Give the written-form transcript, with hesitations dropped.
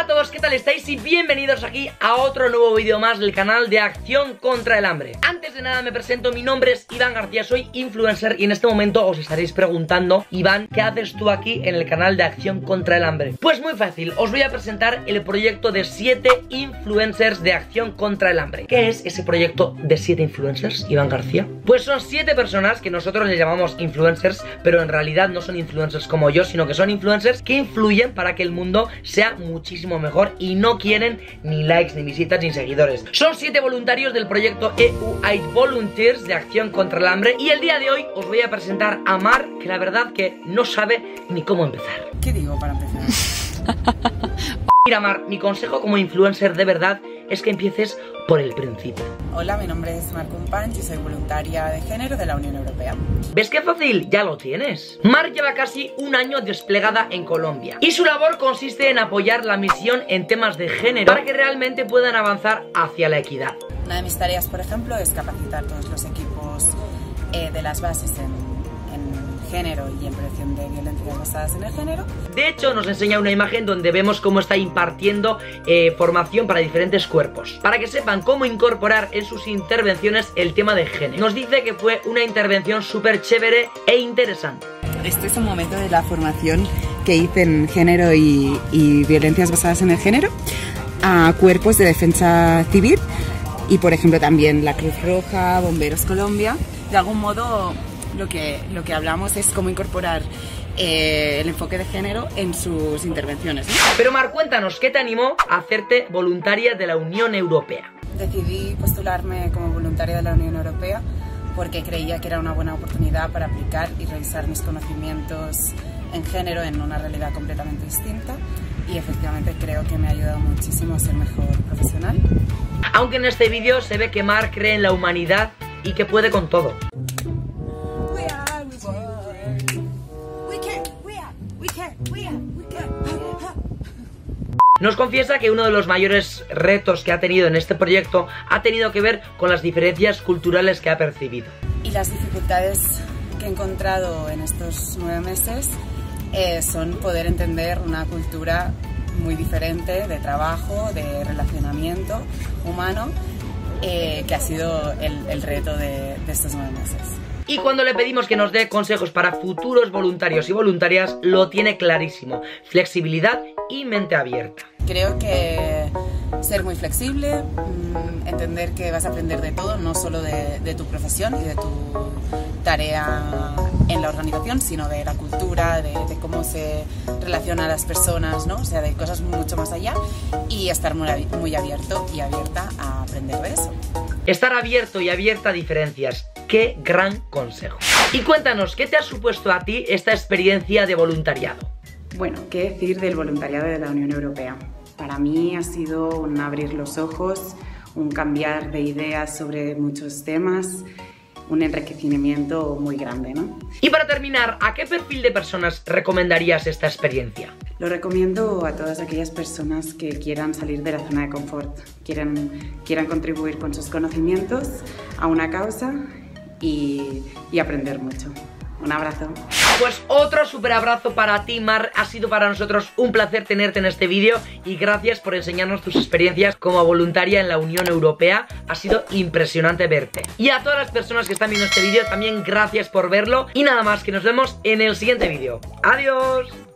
Hola a todos, ¿qué tal estáis? Y bienvenidos aquí a otro nuevo vídeo más del canal de Acción contra el Hambre. Antes de nada me presento, mi nombre es Iván García, soy influencer y en este momento os estaréis preguntando: Iván, ¿qué haces tú aquí en el canal de Acción contra el Hambre? Pues muy fácil, os voy a presentar el proyecto de 7 influencers de Acción contra el Hambre. ¿Qué es ese proyecto de 7 influencers, Iván García? Pues son 7 personas que nosotros les llamamos influencers, pero en realidad no son influencers como yo, sino que son influencers que influyen para que el mundo sea muchísimo mejor y no quieren ni likes, ni visitas, ni seguidores. Son 7 voluntarios del proyecto EU8 Volunteers de Acción contra el Hambre y el día de hoy os voy a presentar a Mar, que la verdad que no sabe ni cómo empezar. ¿Qué digo para empezar? Mira, Mar, mi consejo como influencer de verdad es que empieces por el principio. Hola, mi nombre es Mar Companys y soy voluntaria de género de la Unión Europea. ¿Ves qué fácil? Ya lo tienes. Mar lleva casi un año desplegada en Colombia y su labor consiste en apoyar la misión en temas de género para que realmente puedan avanzar hacia la equidad. Una de mis tareas, por ejemplo, es capacitar todos los equipos de las bases en género y en prevención de violencias basadas en el género. De hecho, nos enseña una imagen donde vemos cómo está impartiendo formación para diferentes cuerpos, para que sepan cómo incorporar en sus intervenciones el tema de género. Nos dice que fue una intervención súper chévere e interesante. Este es un momento de la formación que hice en género y violencias basadas en el género a cuerpos de defensa civil y, por ejemplo, también la Cruz Roja, Bomberos Colombia. De algún modo lo que hablamos es cómo incorporar el enfoque de género en sus intervenciones, ¿no? Pero Mar, cuéntanos, ¿qué te animó a hacerte voluntaria de la Unión Europea? Decidí postularme como voluntaria de la Unión Europea porque creía que era una buena oportunidad para aplicar y revisar mis conocimientos en género en una realidad completamente distinta, y efectivamente creo que me ha ayudado muchísimo a ser mejor profesional. Aunque en este vídeo se ve que Mar cree en la humanidad y que puede con todo. Nos confiesa que uno de los mayores retos que ha tenido en este proyecto ha tenido que ver con las diferencias culturales que ha percibido. Y las dificultades que he encontrado en estos 9 meses son poder entender una cultura muy diferente de trabajo, de relacionamiento humano, que ha sido el reto de estos 9 meses. Y cuando le pedimos que nos dé consejos para futuros voluntarios y voluntarias, lo tiene clarísimo: flexibilidad y mente abierta. Creo que ser muy flexible, entender que vas a aprender de todo, no solo de tu profesión y de tu tarea en la organización, sino de la cultura, de cómo se relacionan las personas, ¿no? O sea, de cosas mucho más allá, y estar muy abierto y abierta a aprender de eso. Estar abierto y abierta a diferencias. ¡Qué gran consejo! Y cuéntanos, ¿qué te ha supuesto a ti esta experiencia de voluntariado? Bueno, ¿qué decir del voluntariado de la Unión Europea? Para mí ha sido un abrir los ojos, un cambiar de ideas sobre muchos temas, un enriquecimiento muy grande, ¿no? Y para terminar, ¿a qué perfil de personas recomendarías esta experiencia? Lo recomiendo a todas aquellas personas que quieran salir de la zona de confort, quieran contribuir con sus conocimientos a una causa y aprender mucho. Un abrazo. Pues otro súper abrazo para ti, Mar. Ha sido para nosotros un placer tenerte en este vídeo y gracias por enseñarnos tus experiencias como voluntaria en la Unión Europea. Ha sido impresionante verte. Y a todas las personas que están viendo este vídeo, también gracias por verlo. Y nada más, que nos vemos en el siguiente vídeo. ¡Adiós!